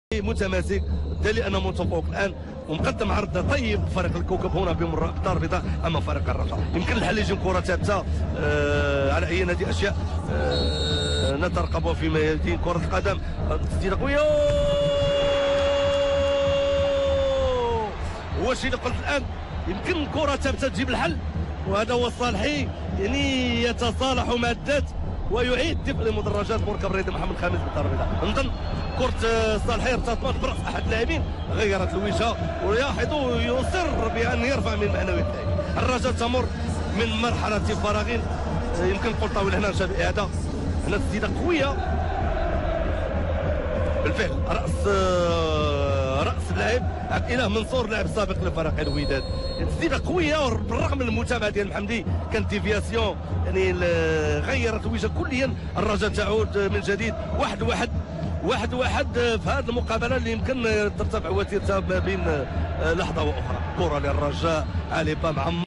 متماسك، بالتالي انا متفوق الان ومقدم عرض طيب فريق الكوكب هنا بمر الدار البيضاء. اما فريق الرجاء يمكن الحل يجيب كره ثابته على اي نادي اشياء نترقبها في ميادين كره القدم. تسديده قويه، هو الشيء اللي قلت الان، يمكن كره ثابته تجيب الحل، وهذا هو الصالحي، يعني يتصالح مع الذات ويعيد دفء المدرجات مركب رياضي محمد خامس بالدار البيضاء. نظن كرة صالحي ارتطمت براس احد اللاعبين غيرت الوجهه، ويلاحظ يصر بان يرفع من معنويات اللاعبين. الرجاء تمر من مرحله فراغ، يمكن نقول طاول هنا شاب اعاده، هنا تسديده قويه بالفعل راس اللاعب عبد الاله منصور لاعب سابق لفريق الوداد. تسديده قويه بالرغم من المتابعه ديال محمدي، كانت ديفياسيون يعني غيرت الوجه كليا. الرجاء تعود من جديد 1-1 في هذه المقابله اللي يمكن ترتفع وتيرتها ما بين لحظه واخرى. كره للرجاء علي با